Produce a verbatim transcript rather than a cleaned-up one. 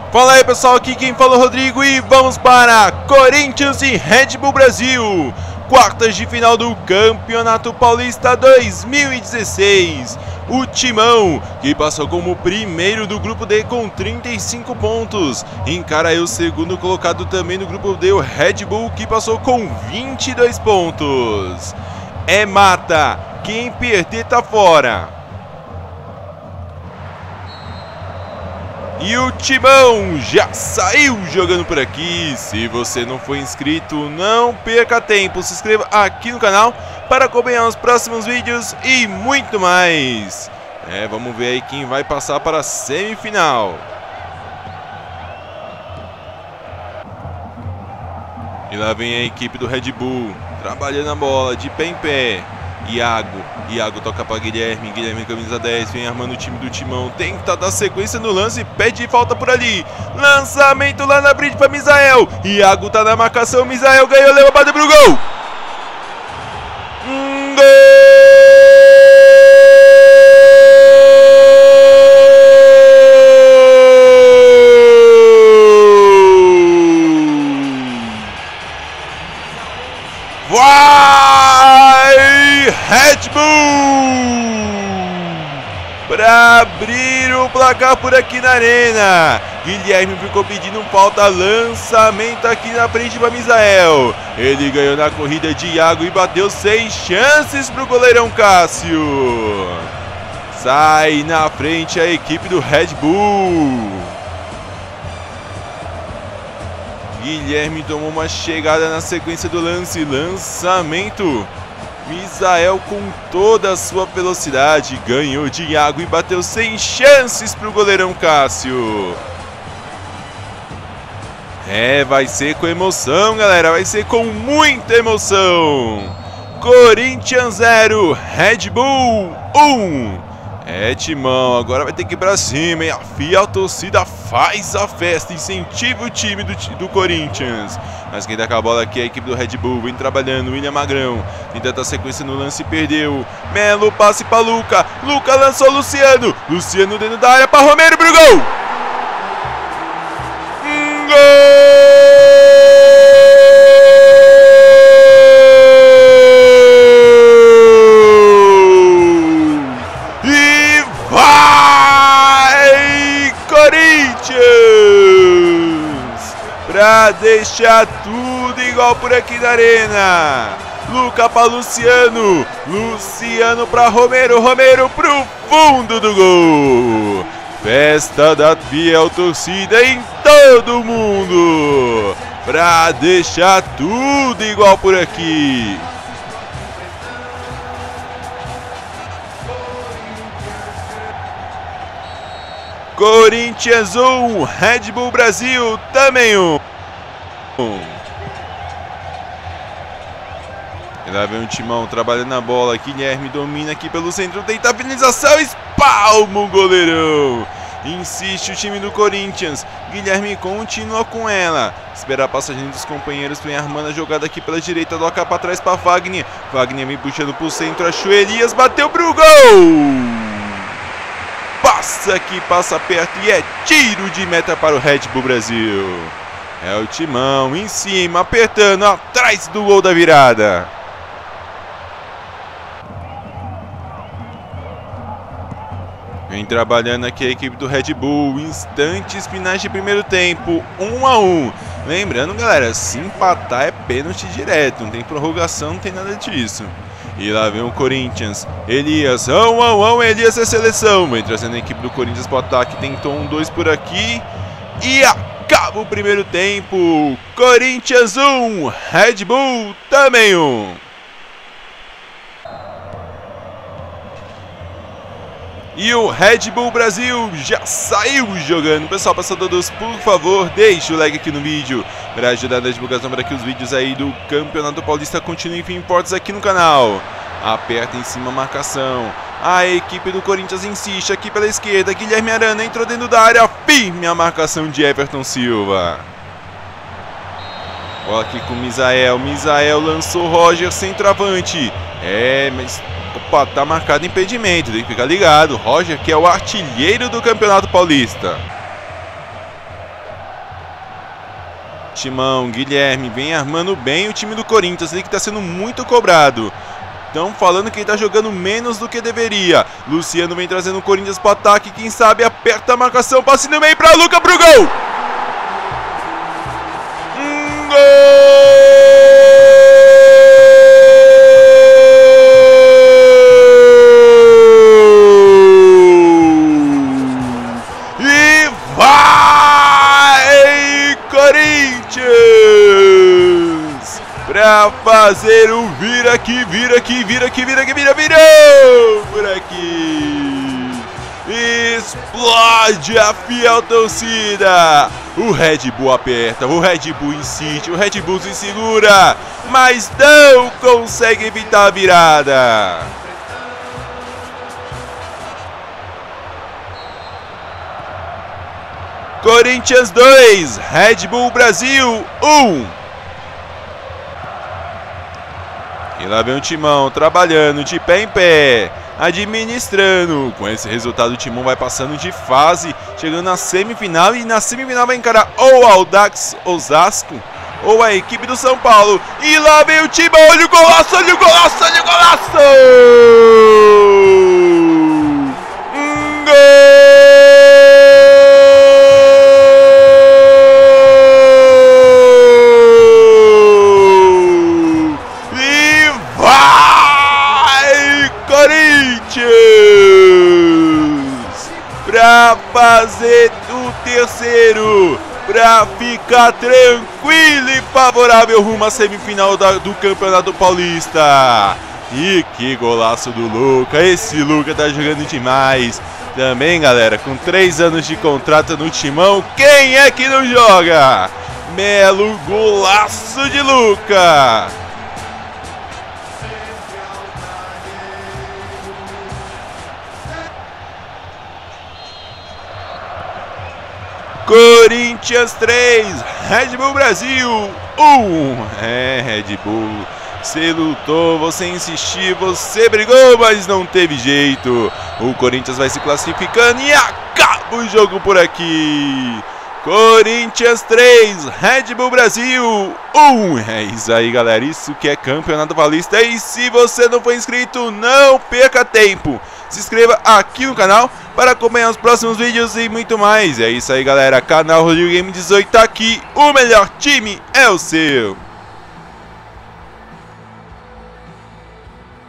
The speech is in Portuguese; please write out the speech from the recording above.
Fala aí pessoal, aqui quem fala é o Rodrigo e vamos para Corinthians e Red Bull Brasil, quartas de final do Campeonato Paulista dois mil e dezesseis. O Timão, que passou como primeiro do grupo D com trinta e cinco pontos, encara aí o segundo colocado também no grupo D, o Red Bull, que passou com vinte e dois pontos. É mata, quem perder tá fora. E o Timão já saiu jogando por aqui. Se você não for inscrito, não perca tempo. Se inscreva aqui no canal para acompanhar os próximos vídeos e muito mais. É, vamos ver aí quem vai passar para a semifinal. E lá vem a equipe do Red Bull, trabalhando a bola de pé em pé. Iago, Iago toca para Guilherme, Guilherme camisa dez, vem armando o time do Timão, tenta dar sequência no lance, pede falta por ali, lançamento lá na frente para Misael, Iago tá na marcação, Misael ganhou, leva para pro gol! Um gol! Red Bull para abrir o placar por aqui na arena. Guilherme ficou pedindo falta, lançamento aqui na frente para Misael. Ele ganhou na corrida de Iago e bateu sem chances para o goleirão Cássio. Sai na frente a equipe do Red Bull. Guilherme tomou uma chegada na sequência do lance, lançamento. Misael com toda a sua velocidade ganhou de Iago e bateu sem chances para o goleirão Cássio. É, vai ser com emoção, galera, vai ser com muita emoção. Corinthians zero, Red Bull um. É, Timão, agora vai ter que ir pra cima, hein? A fiel torcida faz a festa, incentiva o time do, do Corinthians. Mas quem dá com a bola aqui é a equipe do Red Bull, vem trabalhando, William Magrão. Tenta dar sequência no lance e perdeu. Melo, passe pra Luca, Luca lançou Luciano. Luciano dentro da área pra Romero pro gol! Um gol! Pra deixar tudo igual por aqui na arena. Luca para Luciano, Luciano para Romero, Romero pro fundo do gol. Festa da fiel torcida em todo mundo, pra deixar tudo igual por aqui. Corinthians um, Red Bull Brasil também um. E lá vem o Timão trabalhando na bola. Guilherme domina aqui pelo centro, tenta a finalização, espalma o goleirão. Insiste o time do Corinthians. Guilherme continua com ela. Espera a passagem dos companheiros. Vem armando a jogada aqui pela direita. Toca para trás para Wagner. Wagner vem puxando pro centro. Achou Elias, bateu pro gol. Passa aqui, passa perto e é tiro de meta para o Red Bull Brasil. É o Timão em cima, apertando atrás do gol da virada. Vem trabalhando aqui a equipe do Red Bull. Instantes finais de primeiro tempo, um a um. Lembrando, galera, se empatar é pênalti direto, não tem prorrogação, não tem nada disso. E lá vem o Corinthians, Elias, ão, ão, ão, Elias é seleção. Vem trazendo a equipe do Corinthians para o ataque, tentou um dois por aqui. E acaba o primeiro tempo, Corinthians um, Red Bull também um. E o Red Bull Brasil já saiu jogando. Pessoal, passando todos, por favor, deixe o like aqui no vídeo para ajudar na divulgação, para que os vídeos aí do Campeonato Paulista continuem firmes e fortes aqui no canal. Aperta em cima a marcação. A equipe do Corinthians insiste aqui pela esquerda. Guilherme Arana entrou dentro da área. Firme a marcação de Everton Silva. Bola aqui com o Misael. Misael lançou Roger, centroavante. É, mas... Opa, tá marcado impedimento, tem que ficar ligado. Roger, que é o artilheiro do Campeonato Paulista. Timão, Guilherme, vem armando bem o time do Corinthians, ali que está sendo muito cobrado. Estão falando que ele está jogando menos do que deveria. Luciano vem trazendo o Corinthians para o ataque, quem sabe aperta a marcação, passe no meio para Luca pro gol! Um gol! E vai Corinthians! Pra fazer o vira aqui, vira aqui, vira aqui, vira aqui, vira, virou! Por aqui! Explode a fiel torcida! O Red Bull aperta, o Red Bull insiste, o Red Bull se segura, mas não consegue evitar a virada! Corinthians dois, Red Bull Brasil um. E lá vem o Timão trabalhando de pé em pé, administrando. Com esse resultado o Timão vai passando de fase, chegando na semifinal. E na semifinal vai encarar ou o Audax Osasco ou a equipe do São Paulo. E lá vem o Timão, olha o golaço, olha o golaço, olha o golaço! Um gol! Pra fazer o terceiro, pra ficar tranquilo e favorável rumo à semifinal da, do Campeonato Paulista. E que golaço do Luca, esse Luca tá jogando demais. Também, galera, com três anos de contrato no Timão, quem é que não joga? Melo, golaço de Luca. Corinthians três, Red Bull Brasil um. É, Red Bull, você lutou, você insistiu, você brigou, mas não teve jeito. O Corinthians vai se classificando e acaba o jogo por aqui. Corinthians três, Red Bull Brasil um. É isso aí, galera, isso que é Campeonato Paulista. E se você não for inscrito, não perca tempo. Se inscreva aqui no canal para acompanhar os próximos vídeos e muito mais. É isso aí, galera, canal Rodrigo Game dezoito tá aqui, o melhor time é o seu.